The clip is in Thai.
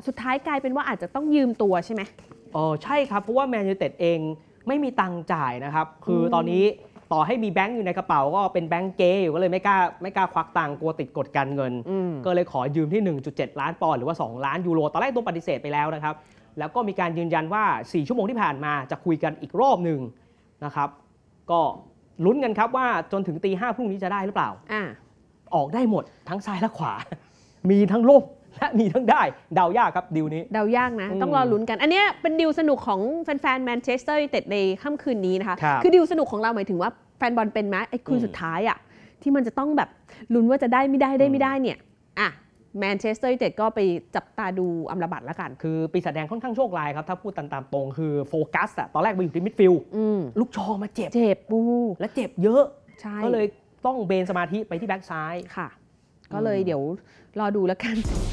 สุดท้ายกลายเป็นว่าอาจจะต้องยืมตัวใช่ไหมใช่ครับเพราะว่าแมนยูไนเต็ดเองไม่มีตังค์จ่ายนะครับคือตอนนี้ต่อให้มีแบงก์อยู่ในกระเป๋าก็เป็นแบงก์เก๊อยู่ก็เลยไม่กล้าควักตังค์กลัวติดกฎการเงินก็เลยขอยืมที่ 1.7 ล้านปอนด์หรือว่า2 ล้านยูโรตอนแรกตัวปฏิเสธไปแล้วนะครับแล้วก็มีการยืนยันว่า4 ชั่วโมงที่ผ่านมาจะคุยกันอีกรอบหนึ่งนะครับก็ลุ้นกันครับว่าจนถึงตี 5พรุ่งนี้จะได้หรือเปล่าออกได้หมดทั้งซ้ายและขวามีทั้งลบและมีทั้งได้เดายากครับดิวนี้เดายากนะต้องรอลุ้นกันอันนี้เป็นดิวสนุกของแฟนๆแมนเชสเตอร์ยูไนเต็ดในค่ำคืนนี้นะคะคือดิวสนุกของเราหมายถึงว่าแฟนบอลเป็นไหมไอ้คืนสุดท้ายอ่ะที่มันจะต้องแบบลุ้นว่าจะได้ไม่ได้เนี่ยแมนเชสเตอร์ยูไนเต็ดก็ไปจับตาดูอัมราบัตแล้วกันคือปีศาจแดงค่อนข้างโชคร้ายครับถ้าพูดตามตรงคือโฟกัสอะตอนแรกไปอยู่ที่มิดฟิลด์ลูกชอมาเจ็บและเจ็บเยอะก็เลยต้องเบนสมาธิไปที่แบ็กซ้ายค่ะก็เลยเดี๋ยวรอดูแล้วกัน